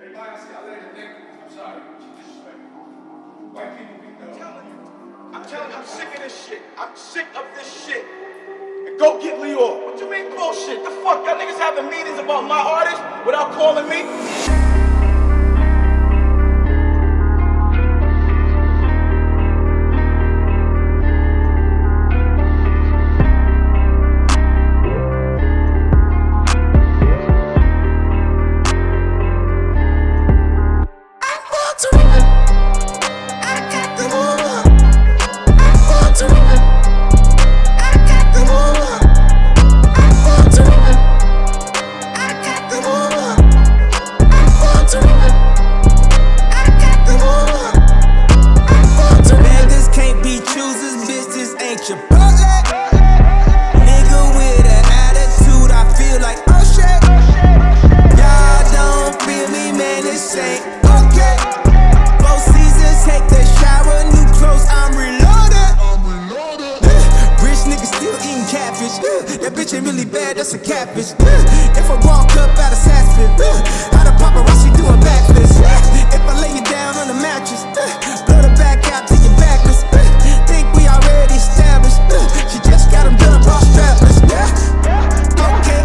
Everybody, I see, I let her think. I'm sorry. She's disrespectful. White people beat the. I'm telling you, I'm sick of this shit. I'm sick of this shit. And go get Leo. What you mean bullshit? The fuck? Y'all niggas having meetings about my artist without calling me? That bitch ain't really bad, that's a catfish. If I walk up out of Saspin, how the paparazzi doing backflips? If I lay you down on the mattress, blow the back out till you're backless. Think we already established. She just got them done up all strapless. Okay.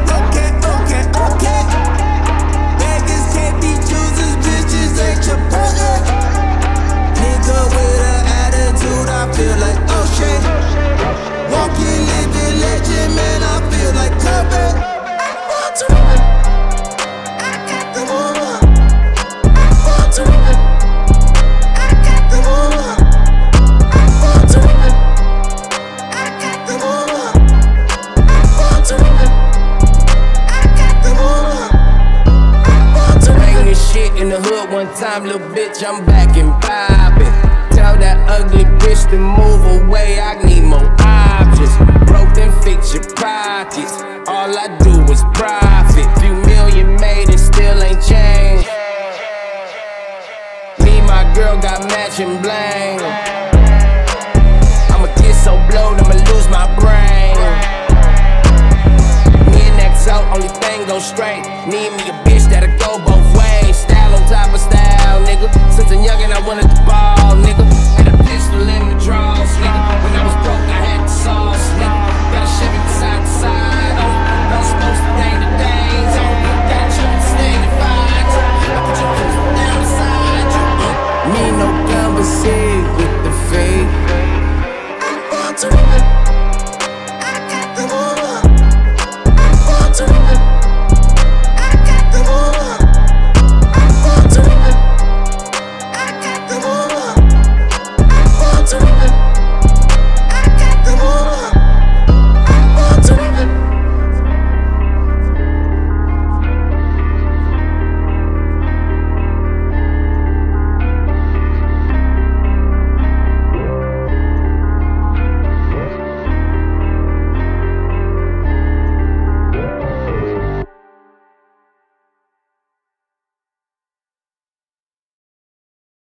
Beggars can't be choosers, bitches ain't your partner. Nigga with an attitude, I feel like oh shit. Walking, living legend, man, I feel like Kobe. I want to run. I got the woman. I want to run. I got the woman. I want to run. I got the woman. I want to run. I got the woman. I want to run. Bang this shit in the hood one time, little bitch, I'm back and poppin'. Tell that ugly bitch to move away, I need more options. Broke then fix your pockets, all I do is profit. Few million made and still ain't changed. Me and my girl got matching bling. I'ma get so blowed, I'ma lose my brain. Me and XO, only thing go straight. Need me a bitch that'll go both ways. Style on top of style, nigga. Since a youngin' I wanted to buy